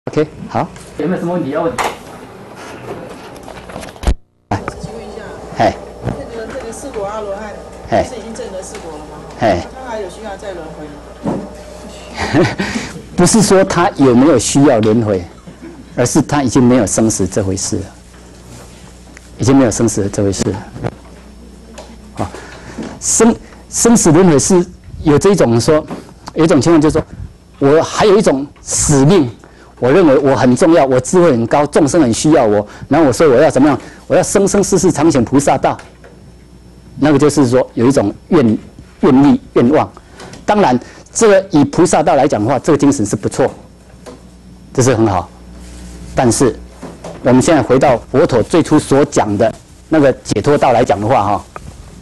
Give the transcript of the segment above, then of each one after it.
OK， 好。 有没有什么问题要问？ 请问一下， 嘿， 这个四果阿罗汉， 嘿是已经证得四果了吗？ 嘿， 他还有需要再轮回吗？ 不是说他有没有需要轮回，而是他已经没有生死这回事了，已经没有生死这回事了。啊，生死轮回是有这种说，有一种情况就是说，我还有一种使命。我认为我很重要，我智慧很高，众生很需要我。然后我说我要怎么样？我要生生世世常行菩萨道。那个就是说有一种愿力、愿望。当然，这个以菩萨道来讲的话，这个精神是不错，这是很好。但是我们现在回到佛陀最初所讲的那个解脱道来讲的话，哈，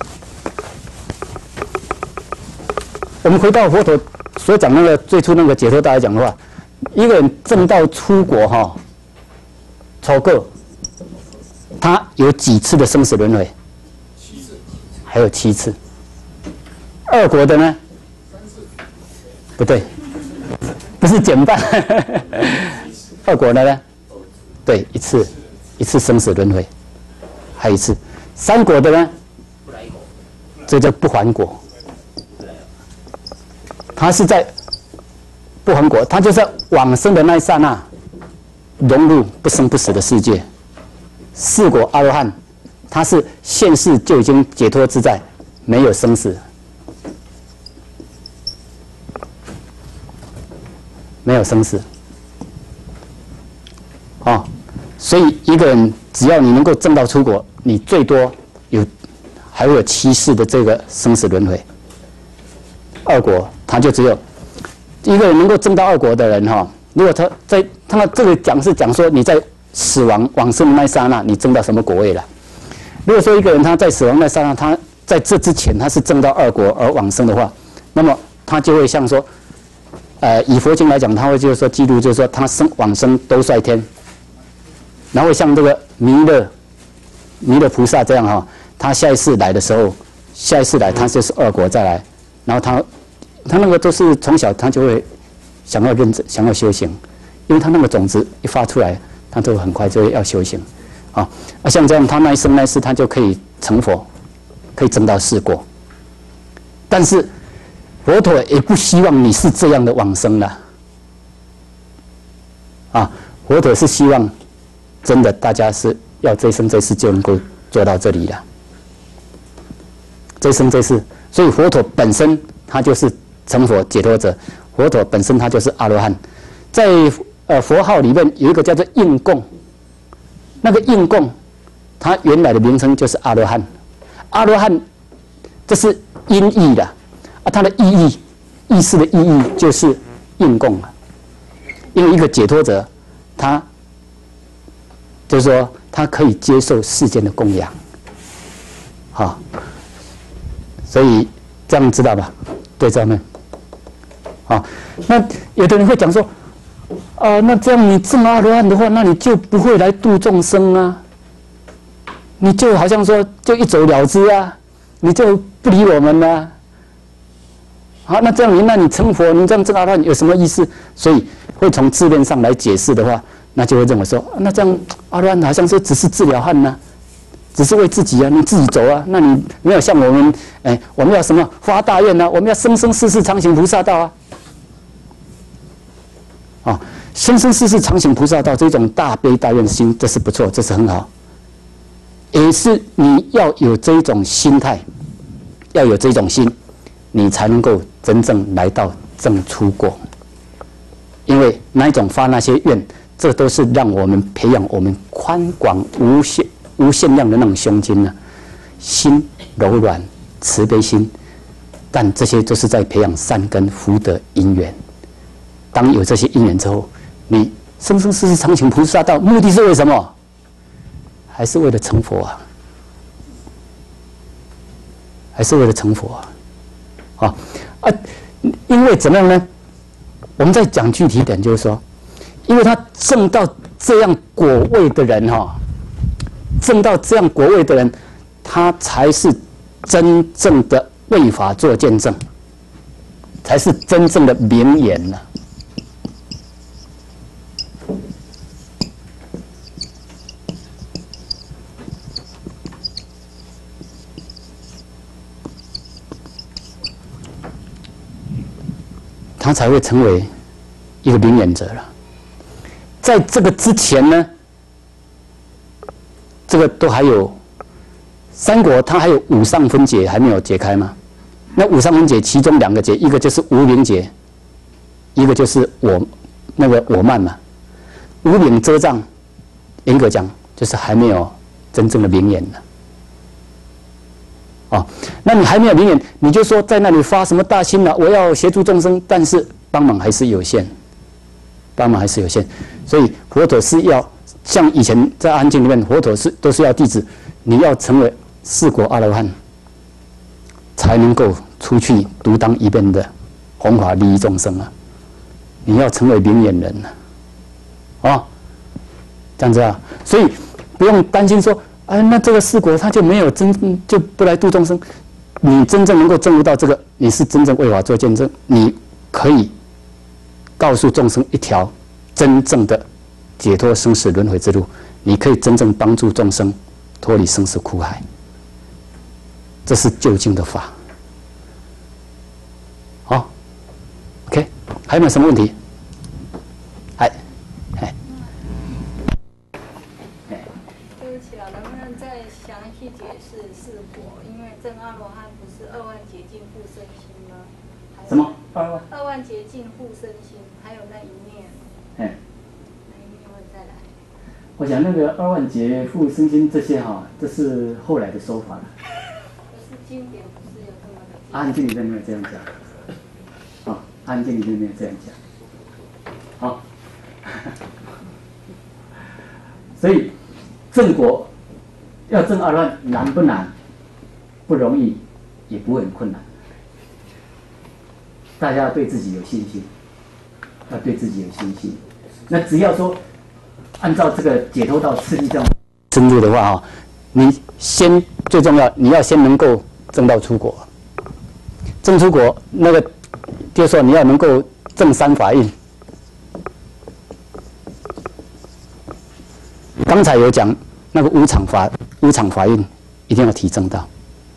我们回到佛陀所讲那个最初那个解脱道来讲的话。一个人证道出国哈，超过他有几次的生死轮回？7次，还有7次。2国的呢？3次，不对，不是减半。2国的呢？对，1次生死轮回，还有1次。3国的呢？这叫不还国。他是在不还国，他就在往生的那一刹那，融入不生不死的世界。4果阿罗汉，他是现世就已经解脱自在，没有生死，没有生死。哦，所以一个人只要你能够证到出国，你最多还会有7世的这个生死轮回。2果他就只有。一个人能够证到2果的人哈，如果他这个讲说你在死亡往生的那一刹那，你证到什么果位了？如果说一个人他在死亡那刹那，他在这之前他是证到2果而往生的话，那么他就会像说，以佛经来讲，他会就是说记录就是说他往生兜率天，然后像这个弥勒菩萨这样哈，他下一世来的时候，他就是2果再来，然后他那个都是从小他就会想要认真，想要修行，因为他那个种子一发出来，他就很快就会要修行，啊，像这样他那一生那一世他就可以成佛，可以证到4果。但是佛陀也不希望你是这样的往生的，啊，佛陀是希望真的大家是要这一生这世就能够做到这里了，这一生这世，所以佛陀本身他就是成佛解脱者，佛陀本身他就是阿罗汉，在佛号里面有一个叫做应供，那个应供，它原来的名称就是阿罗汉。阿罗汉这是音译的啊，它的意思的意义就是应供啊。因为一个解脱者，他就是说他可以接受世间的供养，好，所以这样知道吧？对，这样呢。啊，那有的人会讲说，那这样你证阿罗汉的话，那你就不会来度众生啊，你就好像说就一走了之啊，你就不理我们了。好，那这样那你成佛，你这样证阿罗汉有什么意思？所以会从字面上来解释的话，那就会认为说，那这样阿罗汉好像说只是治疗汉呢，只是为自己啊，你自己走啊，那你没有像我们，我们要什么发大愿啊，我们要生生世世常行菩萨道啊。啊，生生世世常行菩萨道这种大悲大愿心，这是不错，这是很好。也是你要有这种心态，要有这种心，你才能够真正来到证出果。因为那一种发那些愿，这都是让我们培养我们宽广无限量的那种胸襟呢，心柔软慈悲心，但这些都是在培养善根福德因缘。当有这些因缘之后，你生生世世常行菩萨道，目的是为什么？还是为了成佛啊？还是为了成佛啊？因为怎么样呢？我们再讲具体点，就是说，因为他证到这样果位的人证到这样果位的人，他才是真正的为法做见证，才是真正的名言了。 他才会成为一个明眼者了。在这个之前呢，这个都还有三国，它还有五上分解还没有解开嘛？那五上分解其中2个解，一个就是无明解，一个就是我慢嘛。无明遮障，严格讲就是还没有真正的明眼呢。哦，那你还没有明眼，你就说在那里发什么大心了，我要协助众生，但是帮忙还是有限，所以佛陀是要像以前在《阿含经》里面，佛陀都是要弟子，你要成为4果阿罗汉，才能够出去独当一面的弘法利益众生啊！你要成为明眼人啊！哦，这样子啊，所以不用担心说。那这个4果他就没有就不来度众生。你真正能够证悟到这个，你是真正为法做见证，你可以告诉众生一条真正的解脱生死轮回之路，你可以真正帮助众生脱离生死苦海。这是究竟的法。好 ，OK， 还有没有什么问题？什么 2万劫尽护身心，还有那一念，那一念会再来。 我想那个2万劫护身心这些这是后来的说法了。 可是经典不是有这么的。 阿含经里面没有这样讲。阿含经里面没有这样讲。好，所以正果要证阿罗汉难不难？不容易，也不会很困难。大家要对自己有信心，那只要说按照这个解脱道次第这样深入的话你最重要，你要先能够证到出果。证出果那个就是说你要能够证3法印。刚才有讲那个无常法印一定要提证到。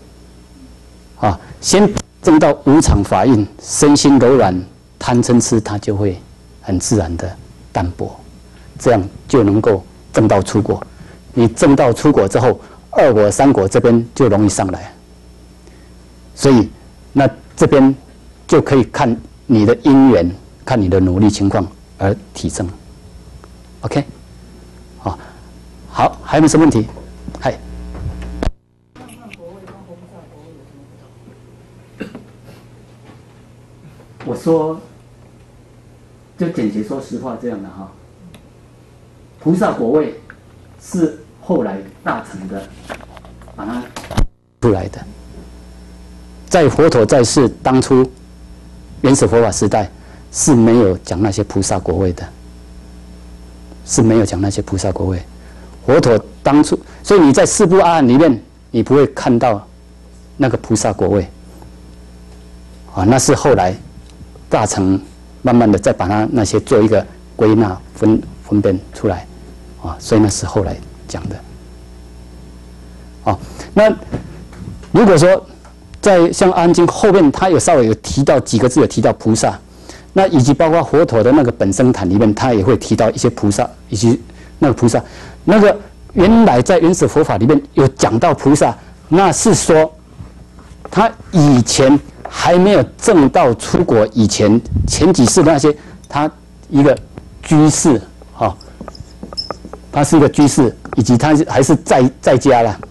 先证到无常法印，身心柔软，贪嗔痴它就会很自然的淡薄，这样就能够证到出果。你证到出果之后，2果、3果这边就容易上来。所以，那这边就可以看你的因缘，看你的努力情况而提升。OK， 好，还有没有什么问题？嗨。我说，就简洁说实话这样的菩萨果位是后来大乘的把它出来的，在佛陀在世当初原始佛法时代是没有讲那些菩萨果位的，佛陀当初，所以你在4部阿含里面，你不会看到那个菩萨果位那是后来大乘慢慢的再把它那些做一个归纳分辨出来所以那是后来讲的那如果说在像《阿含经》后面，它稍微有提到几个字，有提到菩萨，那以及包括佛陀的那个本生坛里面，它也会提到一些菩萨，以及那个菩萨，那个原来在原始佛法里面有讲到菩萨，那是说他以前还没有证到出国以前，前几世的那些，他一个居士他是一个居士，以及他还是在家了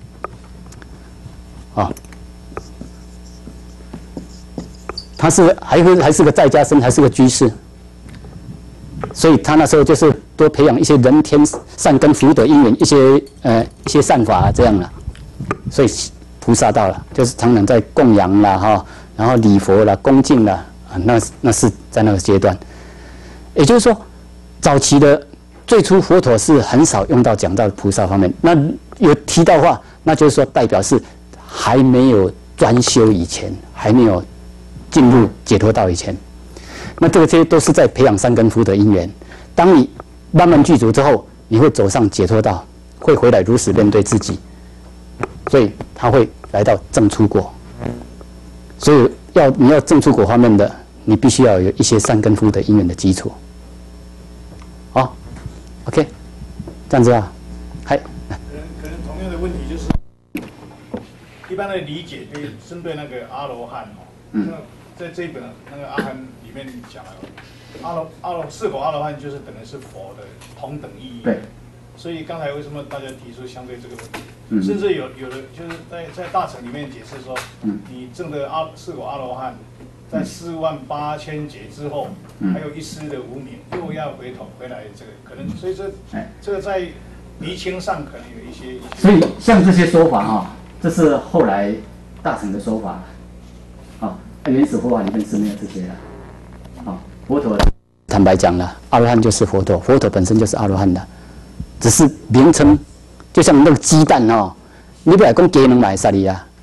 他是还是个在家生，还是个居士，所以他那时候就是多培养一些人天善根福德因缘，一些善法这样了，所以菩萨道了，就是常常在供养啦然后礼佛啦、恭敬啦那是在那个阶段。也就是说，早期的最初佛陀是很少用到讲到菩萨方面，那有提到话，那就是说代表是还没有专修以前，还没有进入解脱道以前，那这些都是在培养善根福德因缘。当你慢慢具足之后，你会走上解脱道，会回来如实面对自己，所以他会来到证出果。所以你要证出果方面的， 你必须要有一些善根福德因缘的基础。好 ，OK， 这样子啊，嗨。 可能同样的问题就是，一般的理解可以针对那个阿罗汉哦，那在这一本那个阿含里面讲了，四果阿罗汉就是等于是佛的同等意义。 对。 所以刚才为什么大家提出相对这个问题？甚至有的就是在大乘里面解释说，你证的四果阿罗汉，在48000劫之后，还有一丝的无明，又要回来这个可能，所以这个在厘清上可能有一些。 所以像这些说法哈，这是后来大乘的说法，啊，原始佛法里面是没有这些的，啊，佛陀坦白讲了，阿罗汉就是佛陀，佛陀本身就是阿罗汉的。只是名称，就像那个鸡蛋哦，你不来讲鸡能买啥哩啊？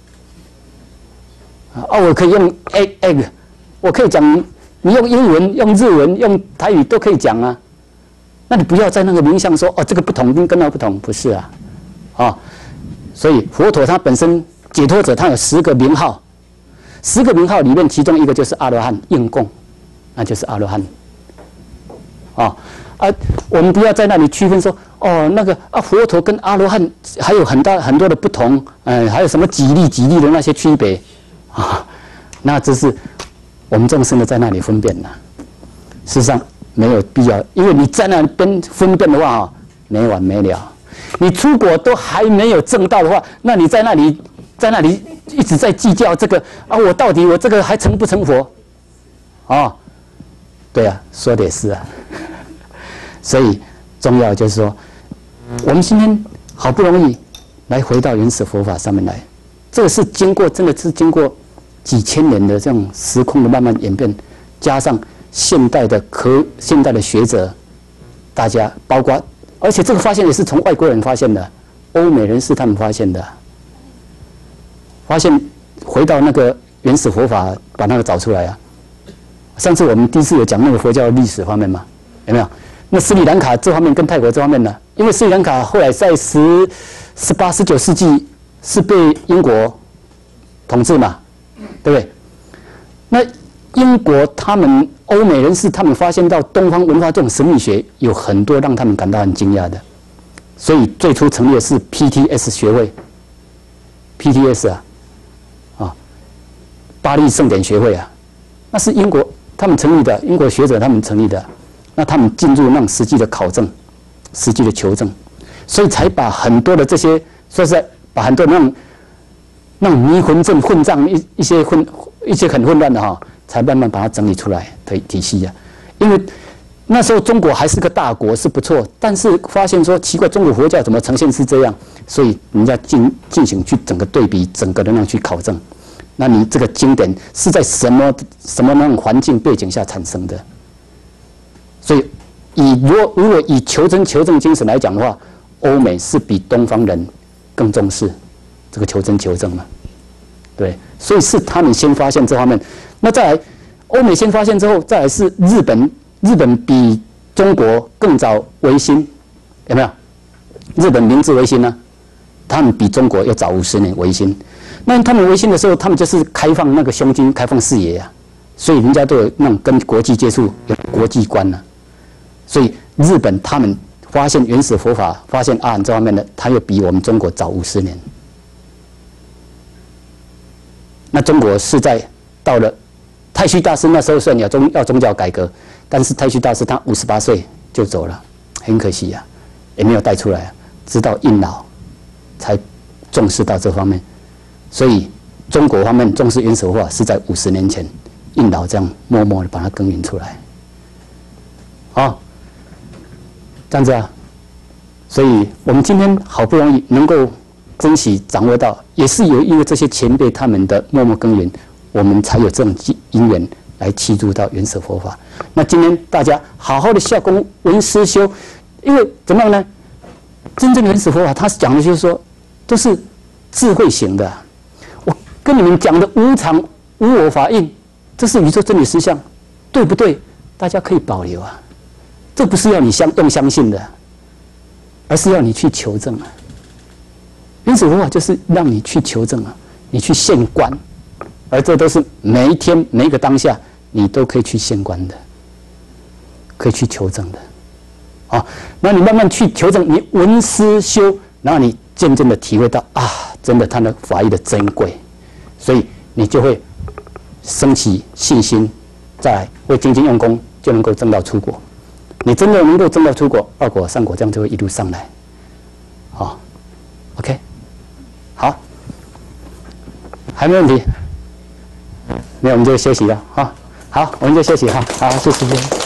我可以用 egg， 我可以讲，你用英文、用日文、用台语都可以讲啊。那你不要在那个名相说这个不同跟那不同，不是啊，所以佛陀他本身解脱者，他有10个名号，10个名号里面其中一个就是阿罗汉应供，那就是阿罗汉，我们不要在那里区分说，那个佛陀跟阿罗汉还有很多的不同，还有什么几例的那些区别，那这是我们众生的在那里分辨了。事实上没有必要，因为你在那边分辨的话，没完没了。你出国都还没有证到的话，那你在那里一直在计较这个我到底我这个还成不成佛？对啊，说的也是啊。所以重要就是说，我们今天好不容易来回到原始佛法上面来，这个是真的是经过几千年的这种时空的慢慢演变，加上现代的学者，大家包括，而且这个发现也是从外国人发现的，欧美人士他们发现的，发现回到那个原始佛法，把那个找出来啊。上次我们第一次有讲那个佛教历史方面嘛，有没有？那斯里兰卡这方面跟泰国这方面呢，因为斯里兰卡后来在18、19世纪是被英国统治嘛，对不对？那英国他们欧美人士他们发现到东方文化这种神秘学有很多让他们感到很惊讶的，所以最初成立的是 PTS 学会 ，PTS 巴黎圣典学会那是英国他们成立的，英国学者他们成立的。那他们进入那种实际的考证、实际的求证，所以才把很多的这些，说实在，把很多那种迷魂阵、混账一些很混乱的才慢慢把它整理出来的体系啊。因为那时候中国还是个大国，是不错，但是发现说奇怪，中国佛教怎么呈现是这样，所以人家进行去整个对比，整个的那样去考证。那你这个经典是在什么那种环境背景下产生的？所以，如果以求真求证精神来讲的话，欧美是比东方人更重视这个求真求证嘛，对，所以是他们先发现这方面。那再来，欧美先发现之后，再来是日本比中国更早维新，有没有？日本明治维新呢，他们比中国要早50年维新。那他们维新的时候，他们就是开放那个胸襟，开放视野所以人家都有那种跟国际接触，有国际观所以日本他们发现原始佛法，发现阿含这方面的，他又比我们中国早50年。那中国是在到了太虚大师那时候算要宗教改革，但是太虚大师他58岁就走了，很可惜也没有带出来直到印老才重视到这方面。所以中国方面重视原始佛法是在50年前，印老这样默默的把它耕耘出来。这样子所以我们今天好不容易能够珍惜掌握到，也是有因为这些前辈他们的默默耕耘，我们才有这种因缘来契入到原始佛法。那今天大家好好的下功闻思修，因为怎么样呢？真正的原始佛法，它讲的就是说，都是智慧型的。我跟你们讲的无常、无我法印，这是宇宙真理实相，对不对？大家可以保留这不是要你相信的，而是要你去求证原始佛法就是让你去求证你去现观，而这都是每一天每一个当下你都可以去县官的，可以去求证的。好，那你慢慢去求证，你闻思修，然后你渐渐的体会到啊，真的他的法义的珍贵，所以你就会升起信心，再来会精进用功，就能够证到出国。你真的能够证到出国，二果、三果，这样就会一路上来。好 ，OK， 好，还没问题？没有，我们就休息了哈。好，我们就休息哈。好，谢谢。